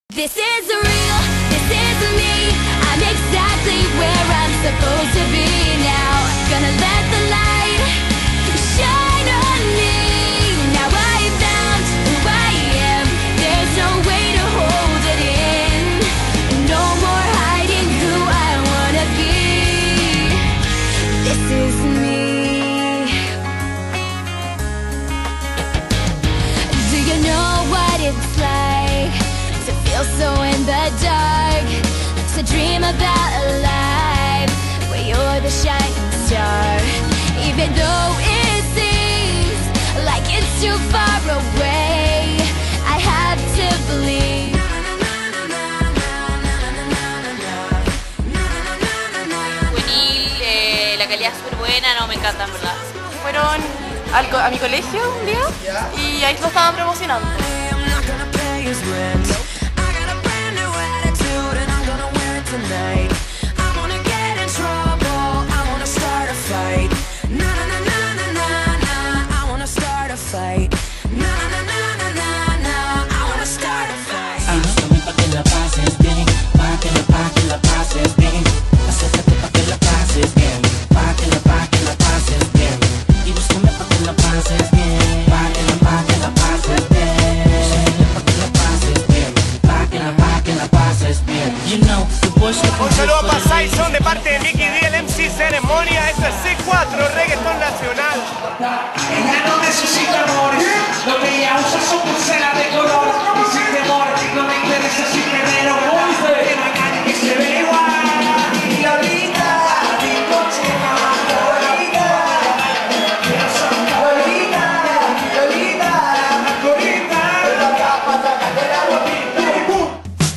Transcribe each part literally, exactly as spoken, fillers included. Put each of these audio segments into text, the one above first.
This is real, this is me. I'm exactly where I'm supposed to be now. Gonna let the light shine on me. Now I found who I am. There's no way to hold it in. No more hiding who I wanna be. This is me. Do you know what it's like to feel so in the dark, to dream about a life where you're the shining star? Even though it seems like it's too far away, I have to believe. Juvenil, eh, la calidad es súper buena, no, me encanta en verdad. Fueron al co- a mi colegio un día y ahí lo estaban promocionando. Un saludo para Saison de parte de Mickey D, el M C Ceremonia. Esto es C cuatro, Reggaeton Nacional. Ella no necesita amores, lo que ella usa son pulseras de color. Y sin temor, no me interesa si me veo o no. Que no hay nadie que se ve igual. Y Lolita, mi coche mamá, Lolita. Quiero ser Lolita, Lolita, Lolita. La capa, sácate la ropita y ¡pum!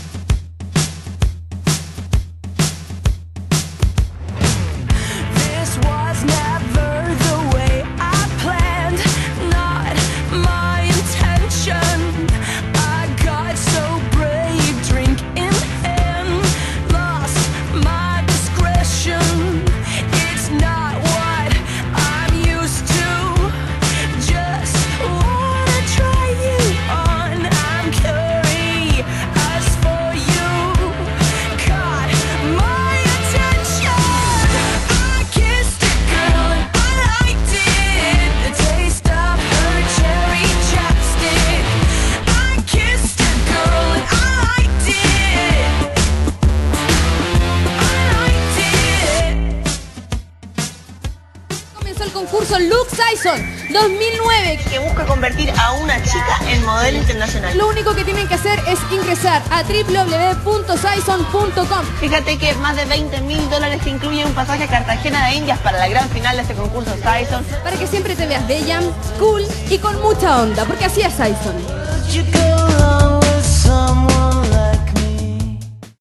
El concurso Look Saison dos mil nueve, que busca convertir a una chica en modelo internacional. Lo único que tienen que hacer es ingresar a w w w punto saison punto com. Fíjate que más de veinte mil dólares te incluye un pasaje a Cartagena de Indias para la gran final de este concurso Saison. Para que siempre te veas bella, cool y con mucha onda, porque así es Saison.